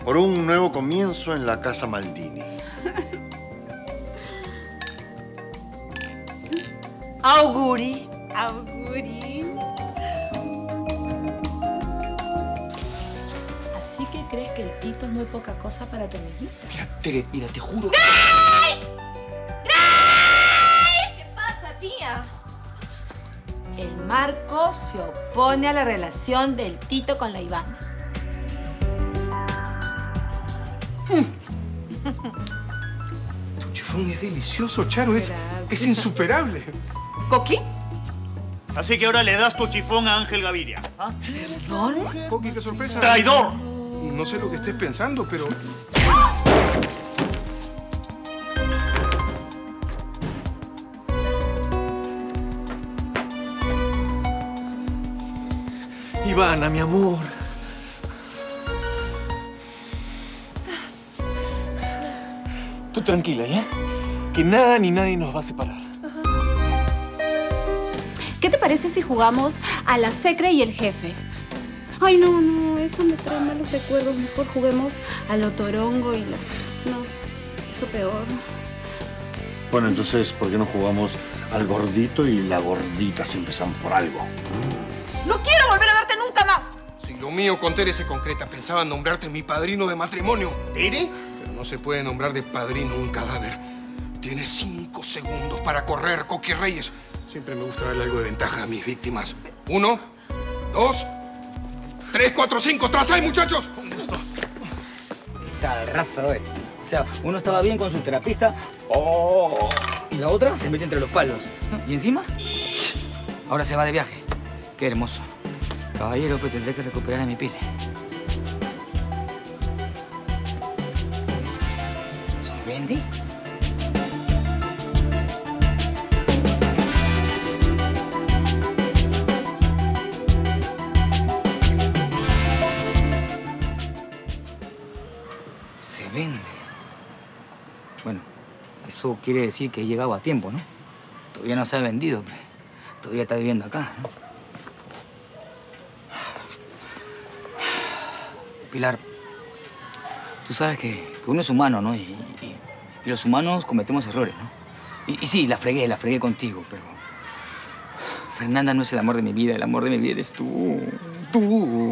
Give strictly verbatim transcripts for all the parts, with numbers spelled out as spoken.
por un nuevo comienzo en la Casa Maldini. Auguri. Auguri. Así que crees que el Tito es muy poca cosa para tu amiguita. Mira, Tere, mira, te juro que... ¡Grace! ¡Grace! ¿Qué pasa, tía? El Marco se opone a la relación del Tito con la Ivana. Tu chifón es delicioso, Charo. Es, es insuperable. ¿Coqui? Así que ahora le das tu chifón a Ángel Gaviria. ¿Ah? ¿Perdón? Coqui, qué sorpresa. ¡Traidor! No sé lo que estés pensando, pero... Ivana, mi amor. Tú tranquila, ¿ya? Que nada ni nadie nos va a separar. ¿Qué te parece si jugamos a la secre y el jefe? Ay, no, no, eso me trae malos recuerdos. Mejor juguemos a lo torongo y la... No, eso peor. Bueno, entonces, ¿por qué no jugamos al gordito y la gordita si empezamos por algo? ¡No quiero volver a verte nunca más! Si lo mío con Tere se concreta, pensaba nombrarte mi padrino de matrimonio. ¿Tere? Pero no se puede nombrar de padrino un cadáver. Tienes cinco segundos para correr, Coqui Reyes. Siempre me gusta darle algo de ventaja a mis víctimas. Uno, dos, tres, cuatro, cinco. ¡Tras ahí, muchachos! Un gusto. Está raza, eh. O sea, uno estaba bien con su terapista, oh, y la otra se mete entre los palos. Y encima, ahora se va de viaje. Qué hermoso. Caballero, pues tendré que recuperar a mi pile. ¿Se vende? Se vende. Bueno, eso quiere decir que he llegado a tiempo, ¿no? Todavía no se ha vendido, pues. Todavía está viviendo acá, ¿no? Pilar, tú sabes que, que uno es humano, ¿no? Y, y, y los humanos cometemos errores, ¿no? Y, y sí, la fregué, la fregué contigo, pero... Fernanda no es el amor de mi vida, el amor de mi vida eres tú. Tú.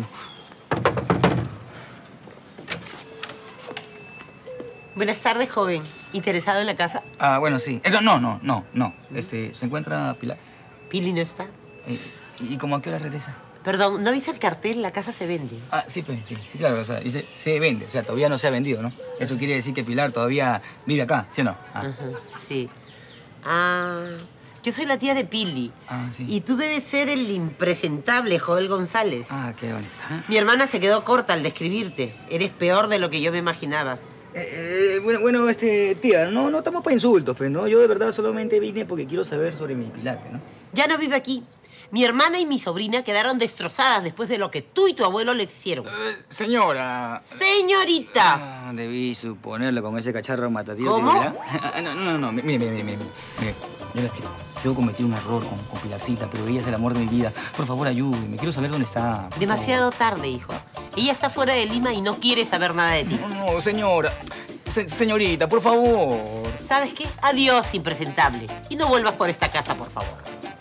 Buenas tardes, joven. ¿Interesado en la casa? Ah, bueno, sí. Eh, no, no, no, no, no. Este, ¿se encuentra Pilar? Pili no está. Eh, ¿Y cómo a qué hora regresa? Perdón, ¿no viste el cartel? La casa se vende. Ah, sí, pues, sí, sí, claro, o sea, dice, se vende, o sea, todavía no se ha vendido, ¿no? Eso quiere decir que Pilar todavía vive acá, ¿sí o no? Ah, Ajá, sí. Ah, yo soy la tía de Pili. ah sí. Y tú debes ser el impresentable Joel González. Ah, qué bonita. ¿Eh? Mi hermana se quedó corta al describirte. Eres peor de lo que yo me imaginaba. Eh, eh, bueno, bueno, este, tía, no, no estamos para insultos, pues, ¿no? Yo de verdad solamente vine porque quiero saber sobre mi Pilar, ¿no? Ya no vive aquí. Mi hermana y mi sobrina quedaron destrozadas después de lo que tú y tu abuelo les hicieron. Eh, señora. ¡Señorita! Ah, debí suponerlo con ese cacharro matatío. ¿Cómo? Que era. No, no, no, no, mire, mire, mire, mire. Mire, yo la quiero. Yo cometí un error con, con Pilarcita, pero ella es el amor de mi vida. Por favor, ayúdeme. Quiero saber dónde está. Demasiado tarde, hijo. Ella está fuera de Lima y no quiere saber nada de ti. No, no, señora. Se, señorita, por favor. ¿Sabes qué? Adiós, impresentable. Y no vuelvas por esta casa, por favor.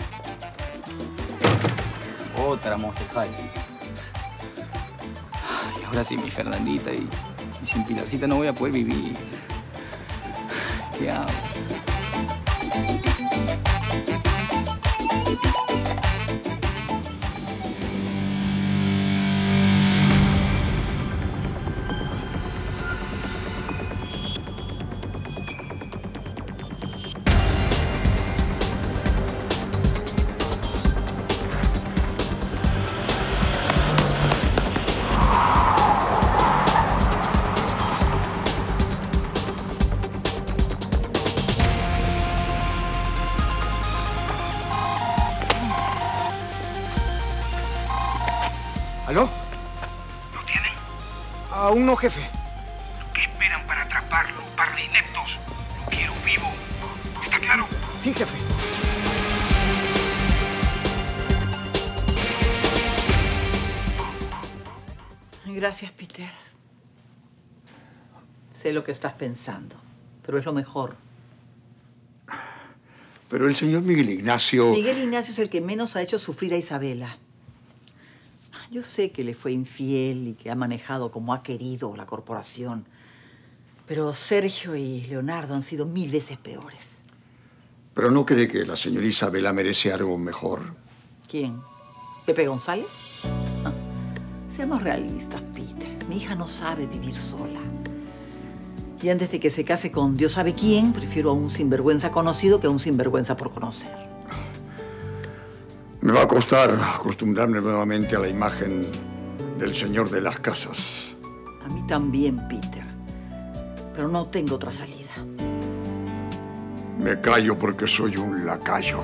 Otra Monster High. Ay, ahora sí, mi Fernandita y, y sin Pilarcita no voy a poder vivir. ¿Qué hago? ¿Aló? ¿Lo tienen? Aún no, jefe. ¿Qué esperan para atraparlo, par de ineptos? Lo quiero vivo. ¿Está claro? Sí, jefe. Gracias, Peter. Sé lo que estás pensando, pero es lo mejor. Pero el señor Miguel Ignacio... Miguel Ignacio es el que menos ha hecho sufrir a Isabela. Yo sé que le fue infiel y que ha manejado como ha querido la corporación. Pero Sergio y Leonardo han sido mil veces peores. ¿Pero no cree que la señora Isabela merece algo mejor? ¿Quién? ¿Pepe González? Ah, seamos realistas, Peter. Mi hija no sabe vivir sola. Y antes de que se case con Dios sabe quién, prefiero a un sinvergüenza conocido que a un sinvergüenza por conocer. Me va a costar acostumbrarme nuevamente a la imagen del señor de las casas. A mí también, Peter. Pero no tengo otra salida. Me callo porque soy un lacayo.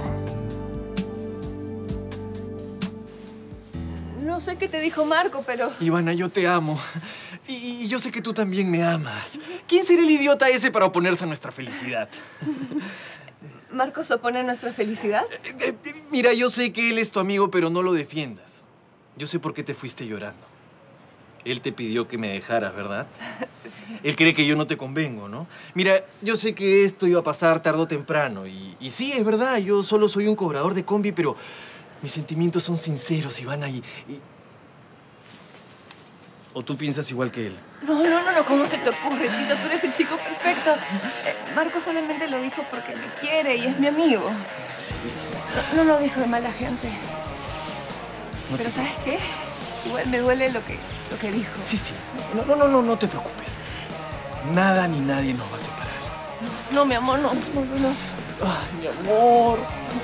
No sé qué te dijo Marco, pero... Ivana, yo te amo. Y, y yo sé que tú también me amas. ¿Quién será el idiota ese para oponerse a nuestra felicidad? ¿Marco se opone a nuestra felicidad? Eh, eh, mira, yo sé que él es tu amigo, pero no lo defiendas. Yo sé por qué te fuiste llorando. Él te pidió que me dejaras, ¿verdad? Sí. Él cree que yo no te convengo, ¿no? Mira, yo sé que esto iba a pasar tarde o temprano. Y, y sí, es verdad, yo solo soy un cobrador de combi, pero mis sentimientos son sinceros, Ivana, y... y... ¿O tú piensas igual que él? No, no, no, no, ¿cómo se te ocurre, Tito? Tú eres el chico perfecto. Eh, Marco solamente lo dijo porque me quiere y es mi amigo. Sí. No, no lo dijo de mala gente. No Pero te... ¿sabes qué? Igual me duele lo que, lo que dijo. Sí, sí. No, no, no, no, no te preocupes. Nada ni nadie nos va a separar. No, no, mi amor, no, no, no, no. Ay, mi amor.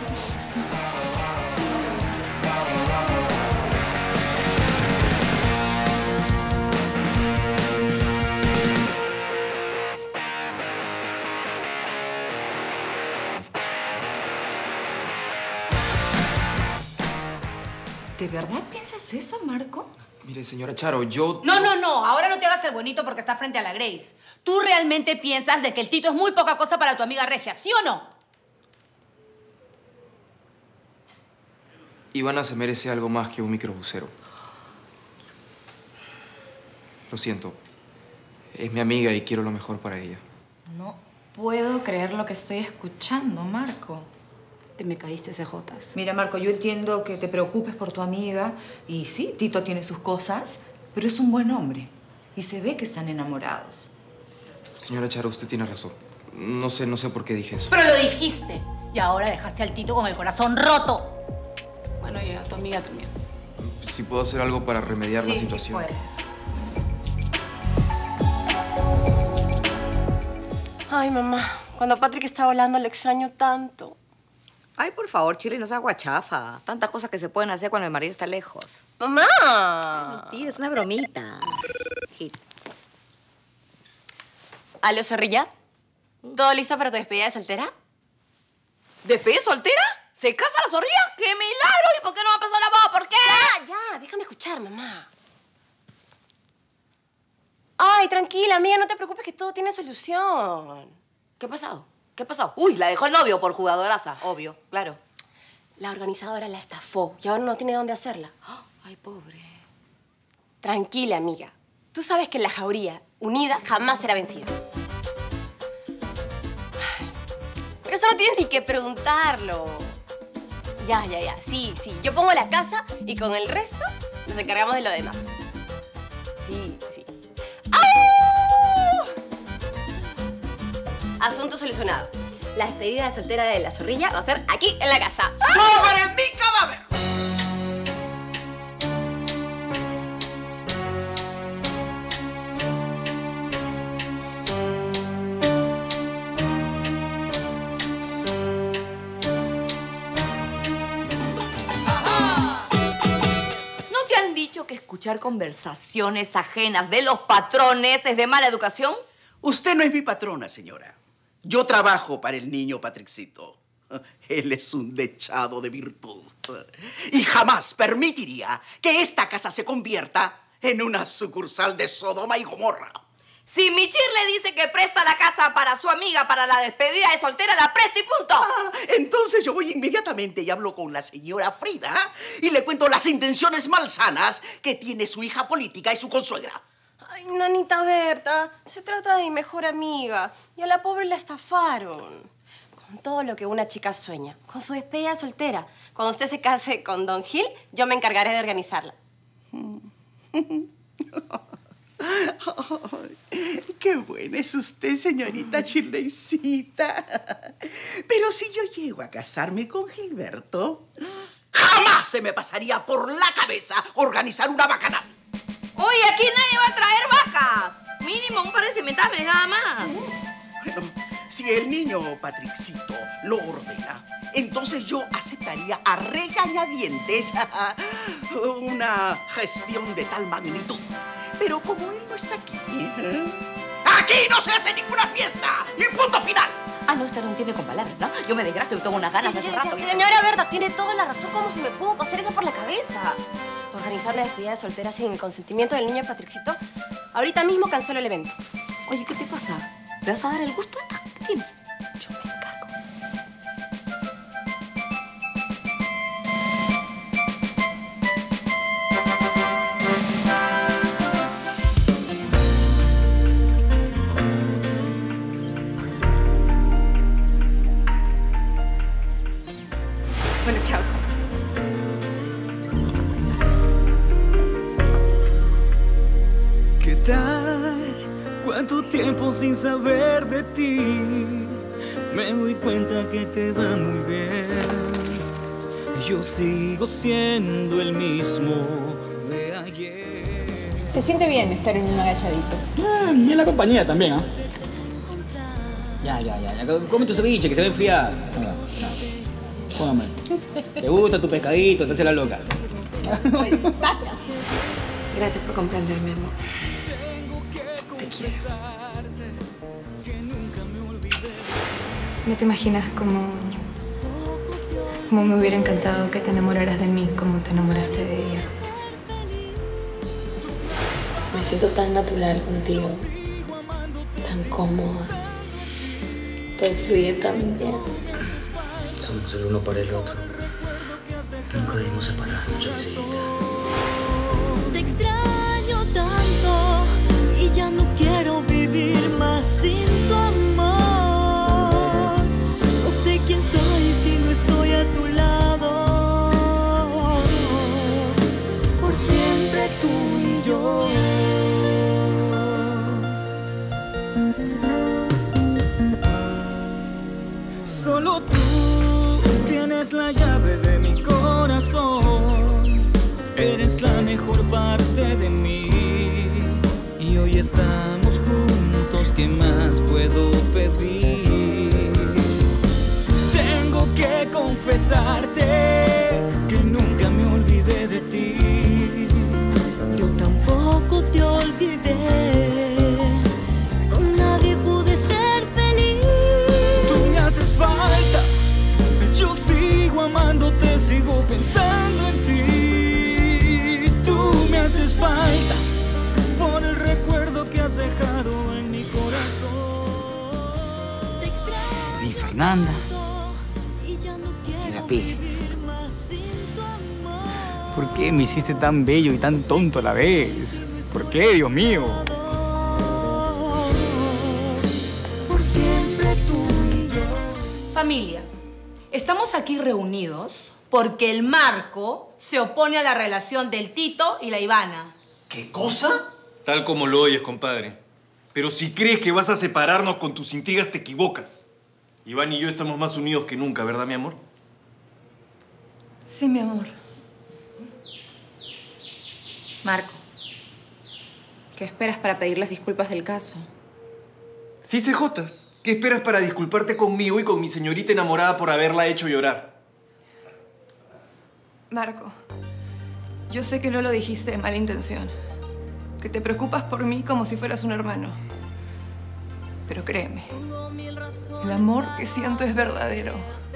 ¿De verdad piensas eso, Marco? Mire, señora Charo, yo... No, no, no. Ahora no te hagas el bonito porque estás frente a la Grace. ¿Tú realmente piensas de que el Tito es muy poca cosa para tu amiga Regia, sí o no? Ivana se merece algo más que un microbusero. Lo siento. Es mi amiga y quiero lo mejor para ella. No puedo creer lo que estoy escuchando, Marco. Te me caíste, C Jotas. Mira, Marco, yo entiendo que te preocupes por tu amiga. Y sí, Tito tiene sus cosas, pero es un buen hombre. Y se ve que están enamorados. Señora Charo, usted tiene razón. No sé, no sé por qué dije eso. Pero lo dijiste. Y ahora dejaste al Tito con el corazón roto. Bueno, y a tu amiga también. Si puedo hacer algo para remediar sí, la situación. Sí, puedes. Ay, mamá. Cuando Patrick estaba hablando, le extraño tanto. Ay, por favor, Chile, no seas guachafa. Tantas cosas que se pueden hacer cuando el marido está lejos. ¡Mamá! Mentira, es una bromita. Sí. ¿Aló, Zorrilla? ¿Todo listo para tu despedida de soltera? ¿Despedida soltera? ¿Se casa la Zorrilla? ¡Qué milagro! ¿Y por qué no me ha pasado la boda? ¿Por qué? Ya, ya, déjame escuchar, mamá. Ay, tranquila, amiga, no te preocupes que todo tiene solución. ¿Qué ha pasado? ¿Qué pasó? Uy, la dejó el novio por jugadoraza, obvio, claro. La organizadora la estafó y ahora no tiene dónde hacerla. Ay, pobre. Tranquila, amiga. Tú sabes que la jauría unida jamás será vencida. Pero eso no tienes ni que preguntarlo. Ya, ya, ya. Sí, sí. Yo pongo la casa y con el resto nos encargamos de lo demás. Sí, sí. ¡Au! Asunto solucionado. La despedida de soltera de la Zorrilla va a ser aquí en la casa. ¡Sobre mi cadáver! ¿No te han dicho que escuchar conversaciones ajenas de los patrones es de mala educación? Usted no es mi patrona, señora. Yo trabajo para el niño Patrickcito. Él es un dechado de virtud. Y jamás permitiría que esta casa se convierta en una sucursal de Sodoma y Gomorra. Si Michir le dice que presta la casa para su amiga para la despedida de soltera, la presta y punto. Ah, entonces yo voy inmediatamente y hablo con la señora Frida y le cuento las intenciones malsanas que tiene su hija política y su consuegra. Ay, nanita Berta, se trata de mi mejor amiga. Y a la pobre la estafaron. Con todo lo que una chica sueña. Con su despedida soltera. Cuando usted se case con Don Gil, yo me encargaré de organizarla. Ay, qué buena es usted, señorita Shirleycita. Pero si yo llego a casarme con Gilberto, jamás se me pasaría por la cabeza organizar una bacanal. Oye, aquí nadie va a traer vacas. Mínimo un par de cementables nada más. Bueno, si el niño Patricito lo ordena, entonces yo aceptaría a regañadientes una gestión de tal magnitud. Pero como él no está aquí, ¿eh? ¡Aquí no se hace ninguna fiesta! ¡Y punto final! Ah, no, usted no entiende con palabras, ¿no? Yo me desgracio y tengo unas ganas hace rato. Señora Berta, tiene toda la razón. ¿Cómo se me pudo pasar eso por la cabeza? Organizar una despedida de soltera sin el consentimiento del niño Patricito. Ahorita mismo cancelo el evento. Oye, ¿qué te pasa? ¿Le vas a dar el gusto? ¿Qué tienes? Yo me encargo. Bueno, chao. ¿Qué tal? ¿Cuánto tiempo sin saber de ti? Me doy cuenta que te va muy bien. Yo sigo siendo el mismo de ayer. Se siente bien estar en un agachadito. Ah, y en la compañía también, ¿ah? ¿eh? Ya, ya, ya, ya. Come tu ceviche que se va a enfriar. Venga, ya. Cómame. ¿Te gusta tu pescadito? Te hace la loca. Basta. Gracias por comprenderme, amor. Te quiero. No te imaginas cómo... cómo me hubiera encantado que te enamoraras de mí como te enamoraste de ella. Me siento tan natural contigo. Tan cómoda. Todo fluye tan bien. Somos el uno para el otro. Nunca debimos separarnos, Joycita. Te extraño tanto y ya no quiero vivir más sin tu amor. No sé quién soy si no estoy a tu lado. Por siempre tú y yo. Solo tú tienes la llave de mi corazón. Eres la mejor parte de mí. Y hoy estamos juntos, ¿qué más puedo pedir? Tengo que confesarte que nunca me olvidé de ti. Yo tampoco te olvidé. Con nadie pude ser feliz. Tú me haces falta. Yo sigo amándote, sigo pensando en ti. Tú me haces falta por el recuerdo que has dejado en mi corazón. Ni Fernanda, ni la Pili. ¿Por qué me hiciste tan bello y tan tonto a la vez? ¿Por qué, Dios mío? Por siempre tú y yo. Familia, estamos aquí reunidos porque el Marco se opone a la relación del Tito y la Ivana. ¿Qué cosa? Tal como lo oyes, compadre. Pero si crees que vas a separarnos con tus intrigas, te equivocas. Iván y yo estamos más unidos que nunca, ¿verdad, mi amor? Sí, mi amor. Marco, ¿qué esperas para pedir las disculpas del caso? Sí, C J. ¿Qué esperas para disculparte conmigo y con mi señorita enamorada por haberla hecho llorar? Marco, yo sé que no lo dijiste de mala intención. Que te preocupas por mí como si fueras un hermano. Pero créeme, el amor que siento es verdadero.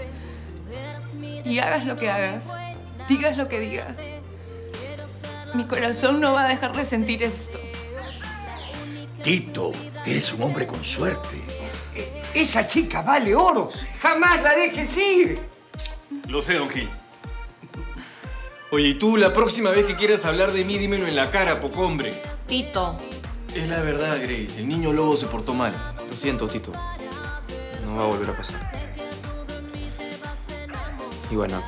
Y hagas lo que hagas, digas lo que digas, mi corazón no va a dejar de sentir esto. Tito, eres un hombre con suerte. Esa chica vale oro. Jamás la dejes ir. Lo sé, don Gil. Oye, y tú, la próxima vez que quieras hablar de mí, dímelo en la cara, poco hombre. Tito, Es la verdad, Grace. El niño lobo se portó mal. Lo siento, Tito. No va a volver a pasar. Ivana,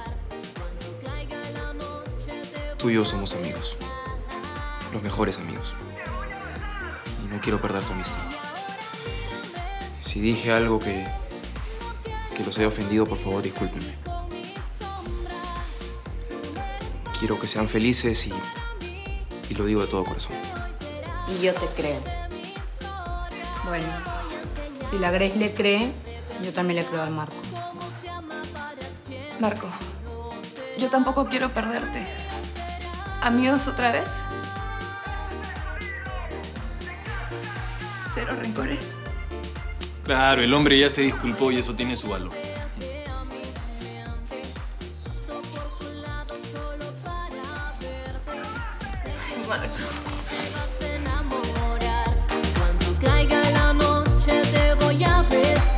tú y yo somos amigos. Los mejores amigos. Y no quiero perder tu amistad. Si dije algo que, que los haya ofendido, por favor, discúlpenme. Quiero que sean felices y, y lo digo de todo corazón. Y yo te creo. Bueno, si la Grace le cree, yo también le creo al Marco. Marco, yo tampoco quiero perderte. ¿Amigos otra vez? ¿Cero rencores? Claro, el hombre ya se disculpó y eso tiene su valor. Cuando caiga la noche te voy a besar.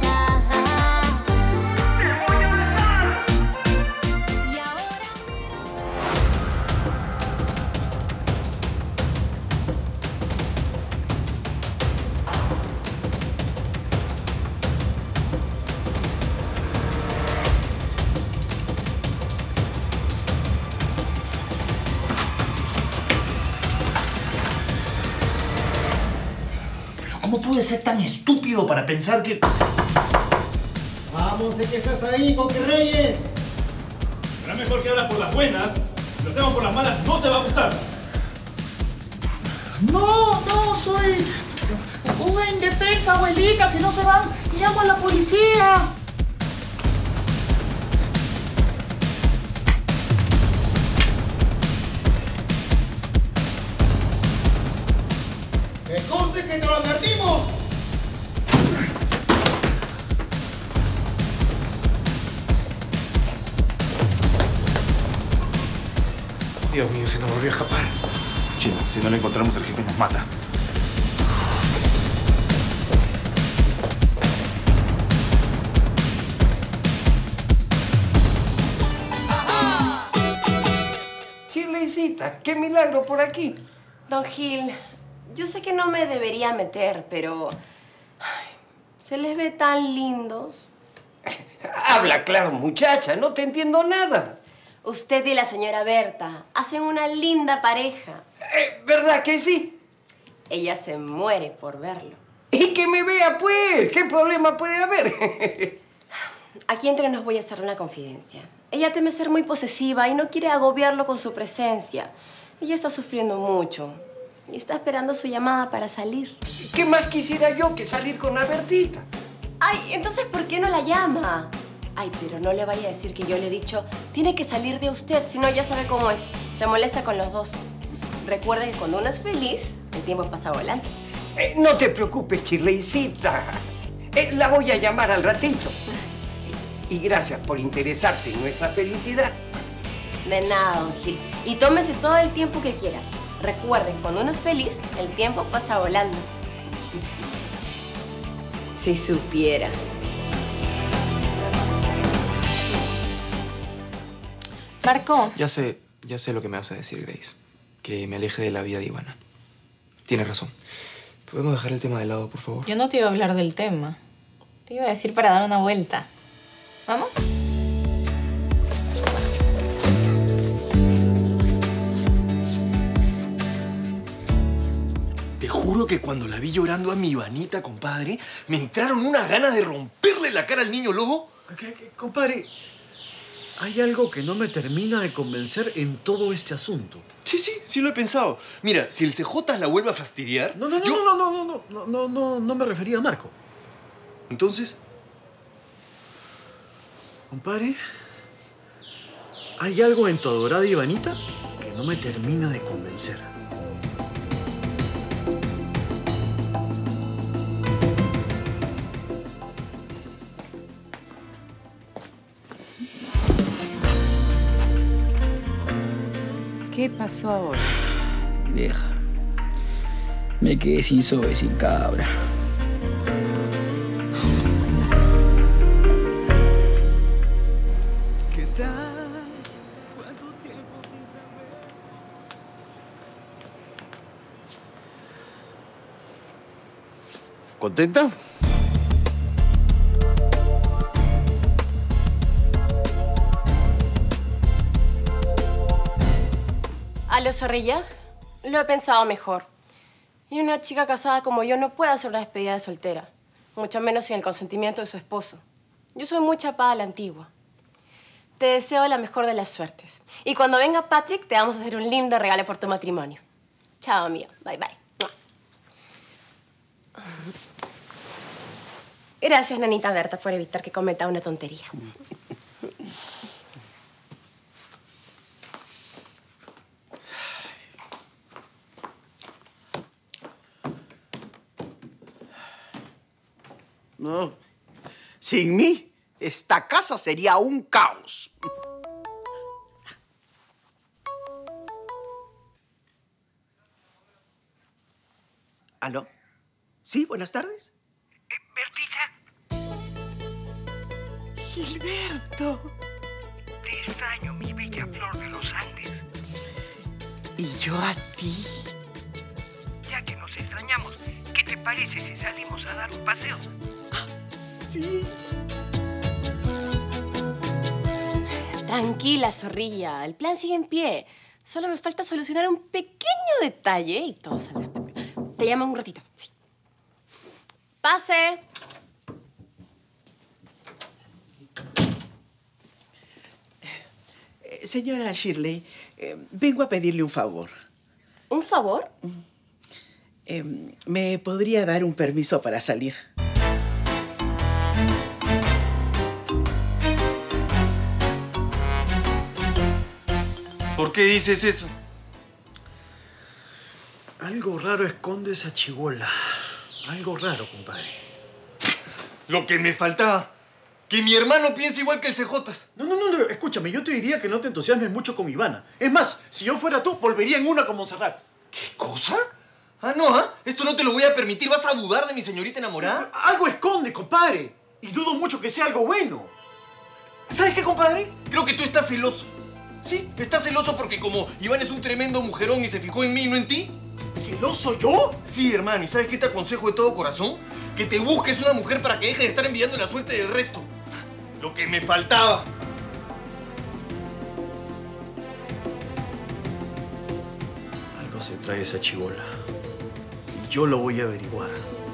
¿Cómo pude ser tan estúpido para pensar que...? Vamos, sé que estás ahí, Coque Reyes. Será mejor que hablas por las buenas. Si lo hacemos por las malas, no te va a gustar. No, no, soy una indefensa, abuelita. Si no se van, llamo a la policía. ¡Que conste que te lo advertimos! Dios mío, se nos volvió a escapar. Chino, si no lo encontramos, el jefe nos mata. Chirleycita, qué milagro por aquí. Don Gil, yo sé que no me debería meter, pero... ay, se les ve tan lindos. Habla claro, muchacha, no te entiendo nada. Usted y la señora Berta hacen una linda pareja. Eh, ¿Verdad que sí? Ella se muere por verlo. Y que me vea, pues. ¿Qué problema puede haber? Aquí entre nos voy a hacer una confidencia. Ella teme ser muy posesiva y no quiere agobiarlo con su presencia. Ella está sufriendo mucho y está esperando su llamada para salir. ¿Qué más quisiera yo que salir con la Bertita? Ay, entonces, ¿por qué no la llama? Ay, pero no le vaya a decir que yo le he dicho, tiene que salir de usted, si no ya sabe cómo es. Se molesta con los dos. Recuerde que cuando uno es feliz, el tiempo pasa volando. Eh, no te preocupes, Chirleycita. Eh, la voy a llamar al ratito. Y, y gracias por interesarte en nuestra felicidad. De nada, don Gil. Y tómese todo el tiempo que quiera. Recuerden, cuando uno es feliz, el tiempo pasa volando. Si supiera. Marco. Ya sé, ya sé lo que me vas a decir, Grace. Que me aleje de la vida de Ivana. Tienes razón. ¿Podemos dejar el tema de lado, por favor? Yo no te iba a hablar del tema. Te iba a decir para dar una vuelta. ¿Vamos? Te juro que cuando la vi llorando a mi Ivanita, compadre, me entraron unas ganas de romperle la cara al niño lobo. ¿Qué, qué, compadre? Hay algo que no me termina de convencer en todo este asunto. Sí, sí, sí lo he pensado. Mira, si el C J la vuelve a fastidiar... No, no, no, yo... no, no, no, no, no, no, no, no me refería a Marco. Entonces... Compadre, hay algo en tu adorada Ivanita que no me termina de convencer. ¿Qué pasó ahora? Vieja, me quedé sin sobe, sin cabra. ¿Qué tal? ¿Cuánto tiempo sin saber? ¿Contenta? ¿Aló, Zorrilla? Lo he pensado mejor. Y una chica casada como yo no puede hacer una despedida de soltera. Mucho menos sin el consentimiento de su esposo. Yo soy muy chapada a la antigua. Te deseo la mejor de las suertes. Y cuando venga Patrick, te vamos a hacer un lindo regalo por tu matrimonio. Chao, amiga. Bye, bye. Gracias, nanita Berta, por evitar que cometa una tontería. No. Sin mí, esta casa sería un caos. ¿Aló? ¿Sí? Buenas tardes. Gilberto. Te extraño, mi bella flor de los Andes. ¿Y yo a ti? Ya que nos extrañamos, ¿qué te parece si salimos a dar un paseo? Sí. Tranquila, Zorrilla. El plan sigue en pie. Solo me falta solucionar un pequeño detalle y todo saldrá. Te llamo un ratito. Sí. ¡Pase! Eh, señora Shirley, eh, vengo a pedirle un favor. ¿Un favor? Eh, ¿Me podría dar un permiso para salir? ¿Por qué dices eso? Algo raro esconde esa chibola. Algo raro, compadre. Lo que me faltaba. Que mi hermano piense igual que el C J. No, no, no, no, escúchame, yo te diría que no te entusiasmes mucho con Ivana. Es más, si yo fuera tú, volvería en una con Montserrat. ¿Qué cosa? Ah, no, ¿ah? Esto no te lo voy a permitir. ¿Vas a dudar de mi señorita enamorada? Algo esconde, compadre. Y dudo mucho que sea algo bueno. ¿Sabes qué, compadre? Creo que tú estás celoso. ¿Sí? ¿Estás celoso porque como Iván es un tremendo mujerón y se fijó en mí y no en ti? ¿Celoso yo? Sí, hermano. ¿Y sabes qué te aconsejo de todo corazón? Que te busques una mujer para que deje de estar envidiando la suerte del resto. Lo que me faltaba. Algo se trae esa chibola. Y yo lo voy a averiguar.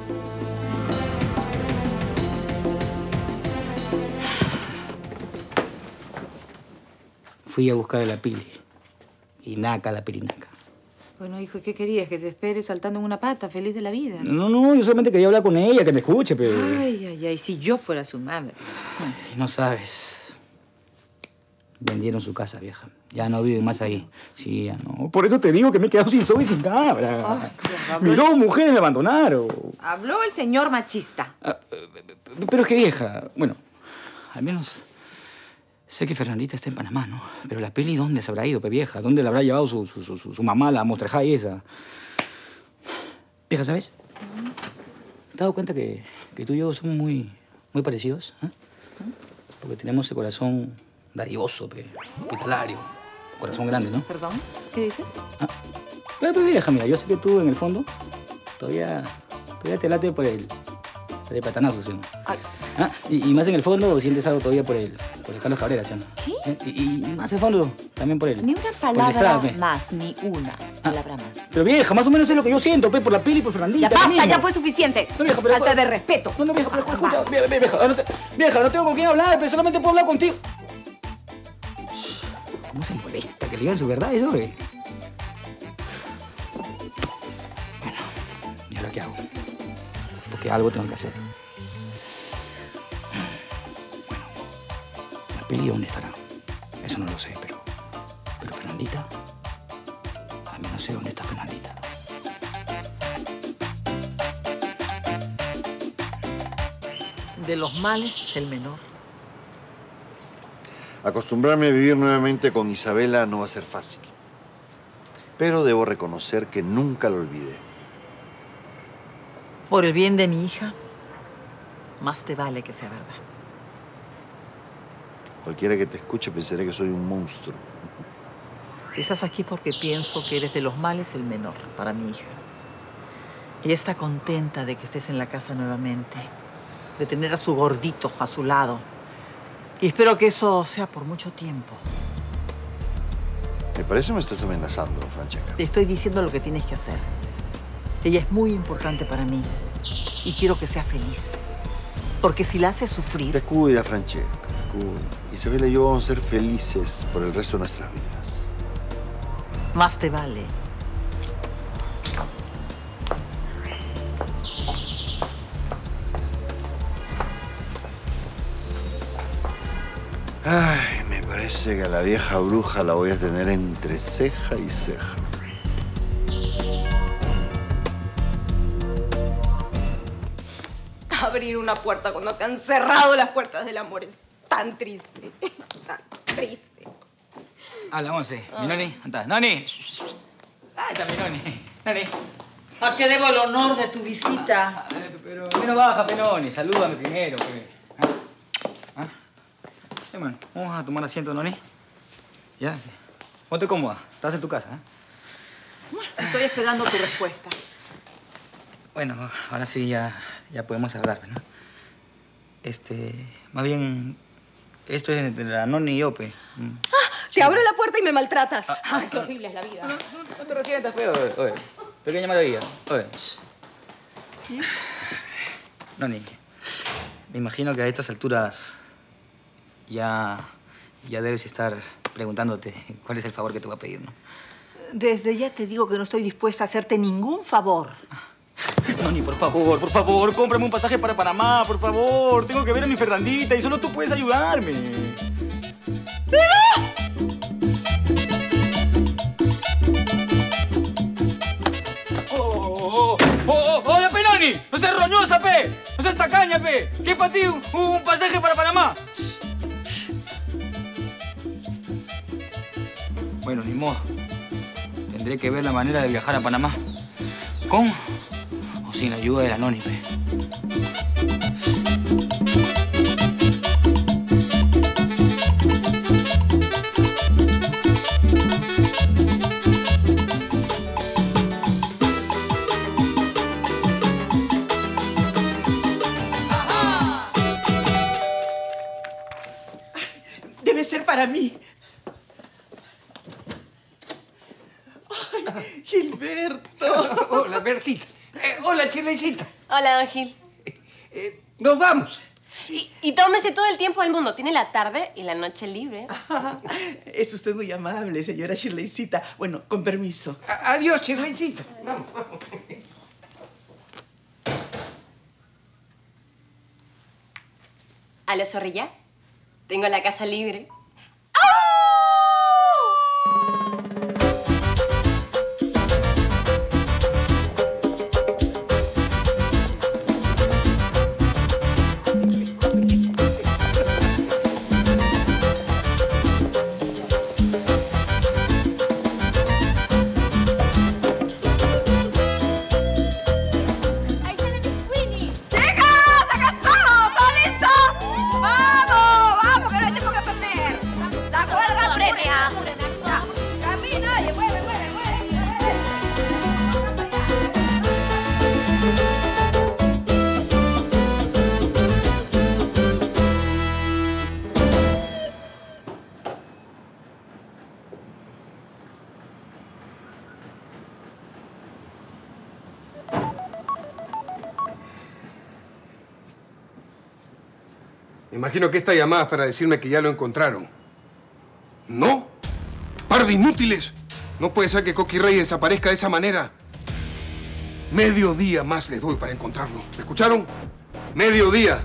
Fui a buscar a la Pili. Y naca la pirinaca. Bueno, hijo, ¿qué querías? ¿Que te espere saltando en una pata, feliz de la vida? No, no, yo solamente quería hablar con ella, que me escuche, pero... Ay, ay, ay, si yo fuera su madre. Ay, no sabes. Vendieron su casa, vieja. Ya no viven más ahí. Sí, ya no. Por eso te digo que me he quedado sin soga y sin cabra. Ay, Mis dos mujeres me abandonaron. Habló el señor machista. Ah, pero es que, vieja, bueno, al menos... Sé que Fernandita está en Panamá, ¿no? Pero la Peli, ¿dónde se habrá ido, pe vieja? ¿Dónde la habrá llevado su, su, su, su mamá, la Monster High esa? Vieja, ¿sabes? ¿Te has dado cuenta que, que tú y yo somos muy, muy parecidos? ¿Eh? Porque tenemos el corazón dadivoso, pe, hospitalario. Corazón grande, ¿no? ¿Perdón? ¿Qué dices? Ah. Pero, pe, vieja, mira, yo sé que tú, en el fondo, todavía, todavía te late por el, por el platanazo, ¿sí? ¿Ah? Y, y más en el fondo sientes algo todavía por el, por el Carlos Cabrera, ¿sí? ¿Qué? Y, y más en el fondo también por el... Ni una palabra más, ni una palabra más. Pero vieja, más o menos es lo que yo siento, pe, por la Pili y por Fernandita. Ya basta, ya fue suficiente. No, vieja, pero... Falta de respeto. No, no, vieja, pero escucha, vieja, vieja, no te, vieja, no tengo con quién hablar, pero solamente puedo hablar contigo. ¿Cómo se molesta que le digan su verdad eso, ve? Bueno, ¿y ahora qué hago? Porque algo tengo que hacer. Pili, ¿dónde estará? Eso no lo sé, pero... Pero Fernandita... A mí no sé dónde está Fernandita. De los males es el menor. Acostumbrarme a vivir nuevamente con Isabela no va a ser fácil. Pero debo reconocer que nunca la olvidé. Por el bien de mi hija, más te vale que sea verdad. Cualquiera que te escuche pensará que soy un monstruo. Si estás aquí porque pienso que eres de los males el menor para mi hija. Ella está contenta de que estés en la casa nuevamente, de tener a su gordito a su lado. Y espero que eso sea por mucho tiempo. Me parece que me estás amenazando, Francesca. Te estoy diciendo lo que tienes que hacer. Ella es muy importante para mí y quiero que sea feliz. Porque si la haces sufrir... Descuida, Francesca, descuida. Isabela y yo vamos a ser felices por el resto de nuestras vidas. Más te vale. Ay, me parece que a la vieja bruja la voy a tener entre ceja y ceja. Abrir una puerta cuando te han cerrado las puertas del amor es tan triste, tan triste. A la once. Mi Noni, anda. Noni. Ahí está mi Noni. Noni. ¿A qué debo el honor de tu visita? Pero primero baja, Penoni. Salúdame primero, pe. ¿Ah? ¿Ah? Bueno, vamos a tomar asiento, Noni. Ya, sí. Ponte cómoda. Estás en tu casa, ¿eh? Estoy esperando tu respuesta. Bueno, ahora sí ya, ya podemos hablar, ¿no? Este, más bien, esto es entre la Noni y yo, pe. Ah, te abro la puerta y me maltratas. Ah, Ay, qué horrible es la vida. No, no, no te resientas, pe. Oye, oye. Pequeña maravilla. Oye. Noni, me imagino que a estas alturas ya, ya debes estar preguntándote cuál es el favor que te voy a pedir, ¿no? Desde ya te digo que no estoy dispuesta a hacerte ningún favor. Noni, por favor, por favor, cómprame un pasaje para Panamá, por favor. Tengo que ver a mi Fernandita y solo tú puedes ayudarme. ¡Pero! ¡Oh, oh, oh! ¡Oye, pe, Noni! ¡No seas roñosa, pe! ¡No seas tacaña, pe! ¿Qué es para ti un, un pasaje para Panamá? Bueno, ni modo. Tendré que ver la manera de viajar a Panamá. ¿Con o sin la ayuda de la Noni, pe? Debe ser para mí. Ay, Gilberto. Hola, Bertita. Eh, hola, Chilecita. Hola, don Gil. Eh, nos vamos. Sí, y tómese todo el tiempo del mundo. Tiene la tarde y la noche libre. Es usted muy amable, señora Shirleycita. Bueno, con permiso. A- adiós, Shirleycita. Vamos. ¿Aló, zorrilla? Tengo la casa libre. Me imagino que esta llamada es para decirme que ya lo encontraron. ¿No? ¡Par de inútiles! No puede ser que Coqui Rey desaparezca de esa manera. Medio día más les doy para encontrarlo. ¿Me escucharon? Medio día.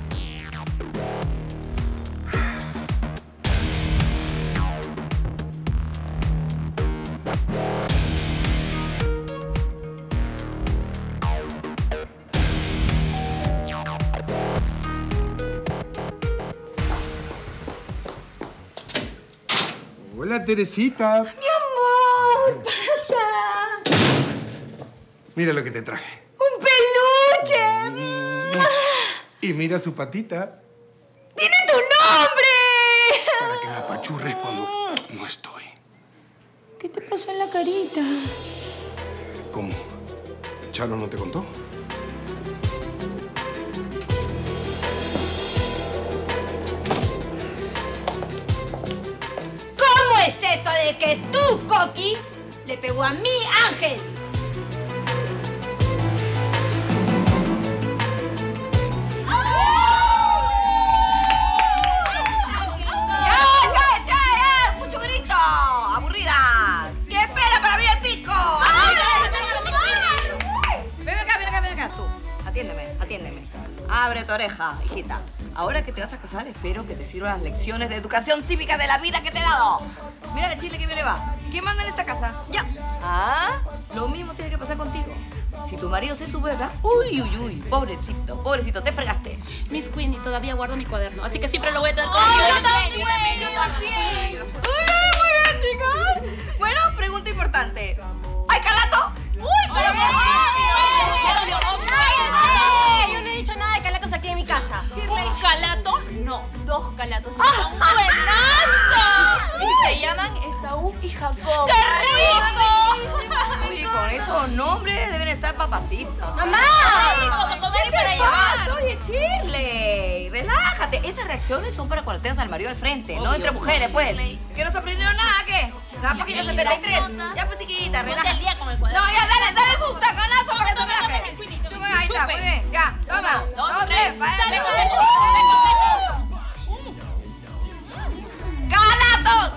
Hola, Teresita. ¡Mi amor! ¡Pasa! Mira lo que te traje. ¡Un peluche! Y mira su patita. ¡Tiene tu nombre! Para que me apachurres cuando no estoy. ¿Qué te pasó en la carita? ¿Cómo? Charo no te contó? ¿Cómo es eso de que tú, Coqui, le pegó a mi Ángel? Abre tu oreja, hijita. Ahora que te vas a casar, espero que te sirvan las lecciones de educación cívica de la vida que te he dado. Mira la Chile que bien le va. ¿Quién manda en esta casa? Ya. Ah, lo mismo tiene que pasar contigo. Si tu marido se suberra, uy, uy, uy, pobrecito, pobrecito, te fregaste. Miss Queenie, todavía guardo mi cuaderno, así que siempre lo voy a tener ¡Ay, conmigo. yo también! ¡Yo también! ¡Uy, muy bien, chicos! Bueno, pregunta importante. ¿Hay calato? ¡Uy, pero qué! Yo no he dicho nada de calatos aquí en mi casa. ¿Un calato? No, dos calatos. ¡Ah, buenazo! Y se llaman Esaú y Jacob. ¡Qué rico! Oye, con esos nombres deben estar papacitos. ¡Mamá! Como comer ¿Qué para te llevar. pasa? Oye, Shirley, relájate. Esas reacciones son para cuando tengas al marido al frente, no entre mujeres, pues. ¿Que no se aprendieron nada, qué? La página setenta y tres. Ya, pues, chiquita, relájate. el día con el cuaderno. No, ya, dale, dale un tacanazo para que se relaje. Ahí está, muy bien. Ya, toma. Dos, tres, vaya. ¡Calatos!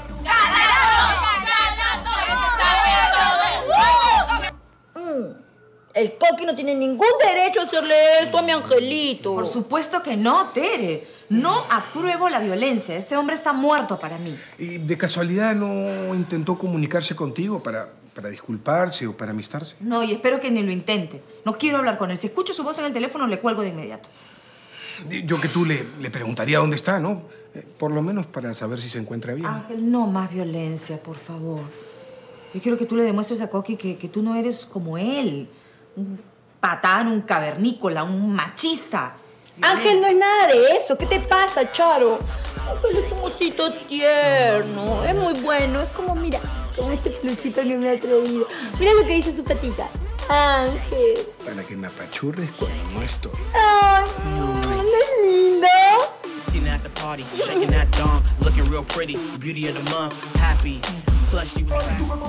El Coqui no tiene ningún derecho a hacerle esto a mi angelito. Por supuesto que no, Tere. No apruebo la violencia. Ese hombre está muerto para mí. ¿Y de casualidad no intentó comunicarse contigo para, para disculparse o para amistarse? No, y espero que ni lo intente. No quiero hablar con él. Si escucho su voz en el teléfono, le cuelgo de inmediato. Yo que tú le, le preguntaría dónde está, ¿no? Eh, Por lo menos para saber si se encuentra bien. Ángel, no más violencia, por favor. Yo quiero que tú le demuestres a Coqui que, que tú no eres como él. Un patán, un cavernícola, un machista. Ángel no es nada de eso. ¿Qué te pasa, Charo? Ángel es un osito tierno. Es muy bueno. Es como, mira, como este peluchito que me ha traído. Mira lo que dice su patita. Ángel. Para que me apachurres cuando no estoy. Ay, ¿no es lindo? At the party, shaking that dong, looking real pretty, beauty of the month, happy. Plus she was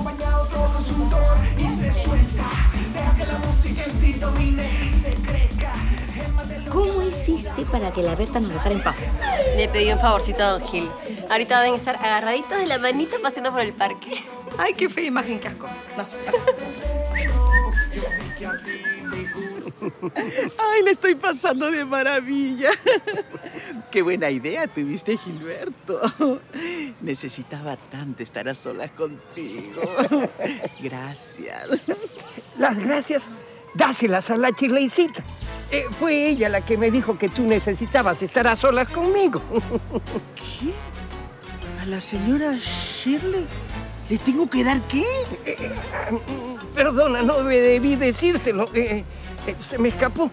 ¿Cómo hiciste para que la Berta nos dejara en paz? Le pedí un favorcito a Don Gil. Ahorita van a estar agarraditos de la manita paseando por el parque. Ay, qué fea imagen, qué asco. No. Ay, le estoy pasando de maravilla. Qué buena idea tuviste, Gilberto. Necesitaba tanto estar a solas contigo. Gracias. Las gracias, dáselas a la Chirleycita. Eh, fue ella la que me dijo que tú necesitabas estar a solas conmigo. ¿Qué? ¿A la señora Shirley le tengo que dar qué? Eh, eh, perdona, no debí decírtelo. Eh, eh, se me escapó.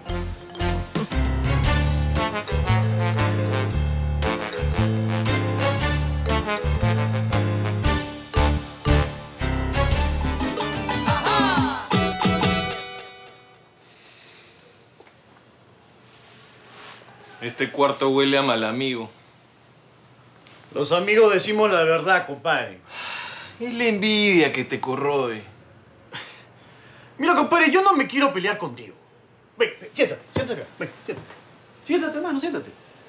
Este cuarto huele a mal amigo. Los amigos decimos la verdad, compadre. Es la envidia que te corroe. Mira, compadre, yo no me quiero pelear contigo. Ven, ven, siéntate, siéntate acá. Ven, siéntate. Siéntate, hermano, siéntate.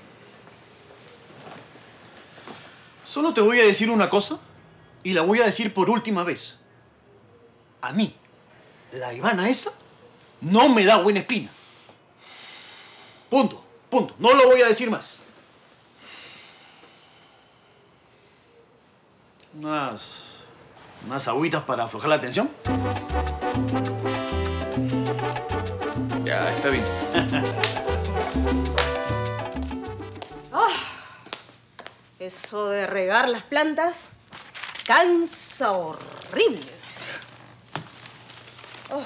Solo te voy a decir una cosa y la voy a decir por última vez. A mí, la Ivana esa no me da buena espina. Punto, punto. No lo voy a decir más. Unas... unas agüitas para aflojar la tensión. Ya, está bien. Oh, eso de regar las plantas cansa horrible. Oh.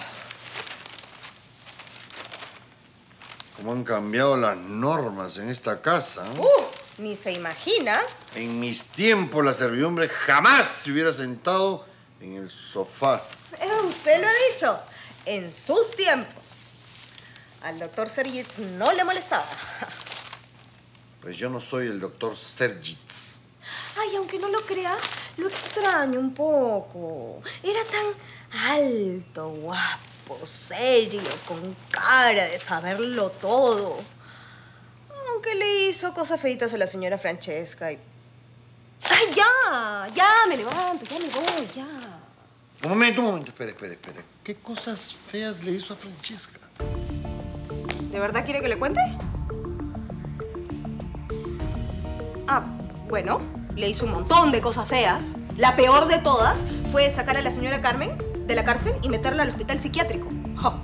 ¿Cómo han cambiado las normas en esta casa? ¿Eh? Uh, ni se imagina. En mis tiempos la servidumbre jamás se hubiera sentado en el sofá. Eh, usted lo ha dicho. En sus tiempos. al doctor Sergitz no le molestaba. Pues yo no soy el doctor Sergitz. Ay, aunque no lo crea, lo extraño un poco. Era tan alto, guapo, serio, con cara de saberlo todo. Aunque le hizo cosas feitas a la señora Francesca y... ¡Ay, ya! Ya, me levanto, ya me voy, ya. Un momento, un momento, espera, espera, espera. ¿Qué cosas feas le hizo a Francesca? ¿De verdad quiere que le cuente? Ah, bueno, le hizo un montón de cosas feas. La peor de todas fue sacar a la señora Carmen de la cárcel y meterla al hospital psiquiátrico. ¡Jo!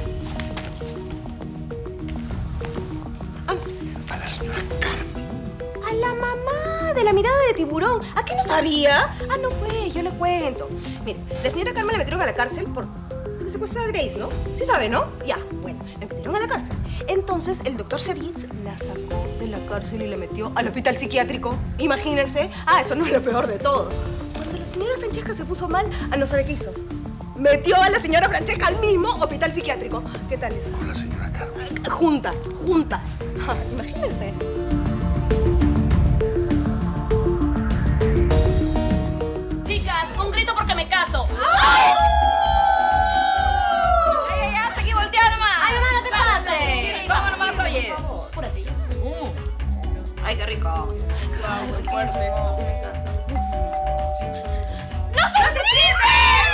¿A la señora Carmen? A la mamá de la mirada de tiburón. ¿A qué no sabía? Ah, no, pues, yo le cuento. Mire, la señora Carmen la metieron a la cárcel por... porque secuestró a Grace, ¿no? Sí sabe, ¿no? Ya, bueno, la metieron a la cárcel. Entonces, el doctor Sergitz la sacó de la cárcel y la metió al hospital psiquiátrico. Imagínense. Ah, eso no es lo peor de todo. Cuando la señora Francesca se puso mal, ah, no sabe qué hizo. Metió a la señora Francesca al mismo hospital psiquiátrico. ¿Qué tal eso? Con la señora Carmen. Juntas, juntas. Ja, imagínense. Chicas, un grito porque me caso. ¡Ay, ay, ay! ¡Hasta aquí voltea nomás! ¡Ay, mamá, no te pases! ¿Cómo nomás, oye? Apúrate ya. Mm. ¡Ay, qué rico! ¡Qué fuerte! ¡No se tripe!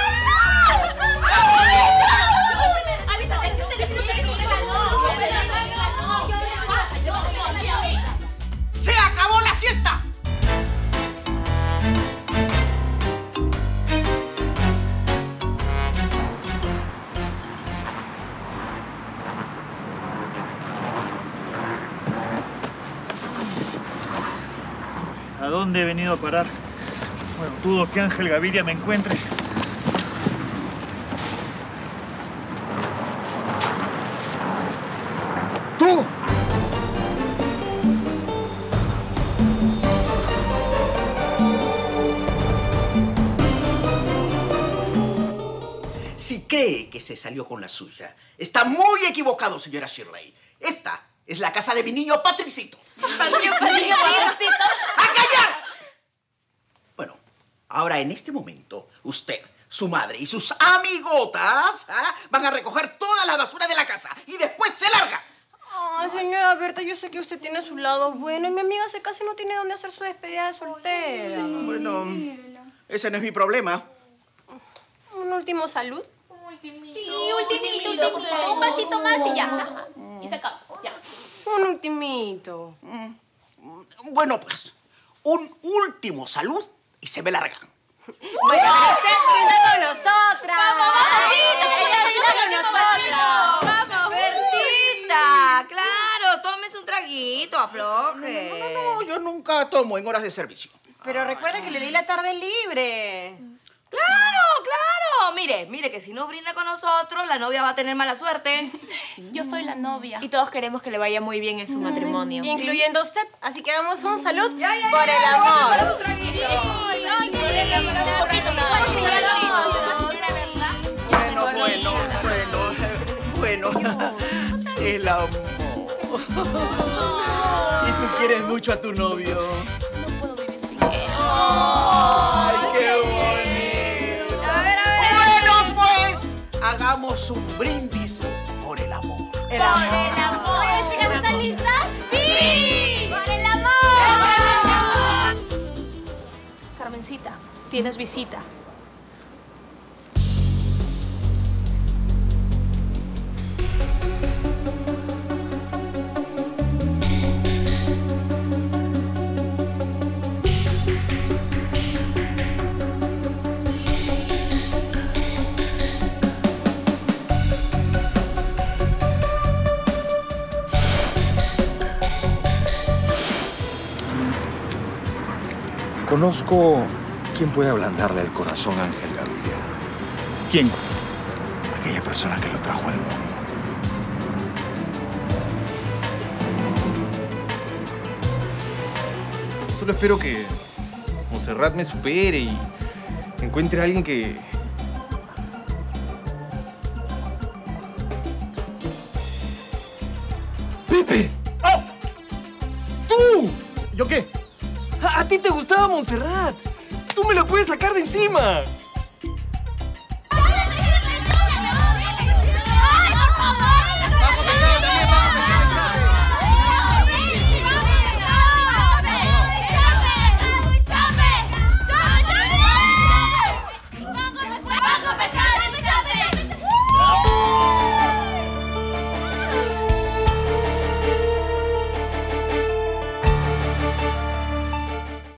¡Se acabó la fiesta! ¿A dónde he venido a parar? Bueno, dudo que Ángel Gaviria me encuentre. ¡Tú! Si cree que se salió con la suya, está muy equivocado, señora Shirley. Esta es la casa de mi niño Patricito. Niño Patricito. ¡A callar! Bueno, ahora en este momento, usted, su madre y sus amigotas ¿ah? van a recoger toda la basura de la casa y después se largan. Ay, señora Berta, yo sé que usted tiene su lado bueno y mi amiga se casi no tiene dónde hacer su despedida de soltera. Bueno, ese no es mi problema. ¿Un último salud? Sí, ultimito, ultimito. Un vasito más y ya. Y se acabó, ya. Un ultimito. Bueno, pues, un último salud y se me largan. Bueno, pero usted brinda con nosotras. ¡Vamos, vamos! ¡Sí, Ella brinda con nosotros! ¡Vamos! ¡Bertita! ¡Claro! Tómese un traguito, afloje. No, no, no, yo nunca tomo en horas de servicio. Pero recuerda que le di la tarde libre. ¡Claro, claro! Mire, mire que si no brinda con nosotros, la novia va a tener mala suerte. Yo soy la novia. Y todos queremos que le vaya muy bien en su matrimonio. Incluyendo usted. Así que hagamos un salud ya, ya, por ya, el ya, amor. para su traguito. Ay, ay, por el amor. Un poquito nada más. Bueno, bueno, bueno, bueno. El amor. ¿Y tú quieres mucho a tu novio? No puedo vivir sin él. ¡Ay, qué bonito! A ver, a ver. Bueno, pues, hagamos un brindis por el amor. El amor. Por el amor. Chicas, ¿están listas? ¡Sí! ¡Por el amor! Carmencita, tienes visita. Conozco quién puede ablandarle el corazón a Ángel Gaviria. ¿Quién? Aquella persona que lo trajo al mundo. Solo espero que Montserrat me supere y encuentre a alguien que... ¡Pepe! ¡Oh! ¡Tú! ¿Yo qué? A, a ti te gustaba Montserrat. Tú me la puedes sacar de encima.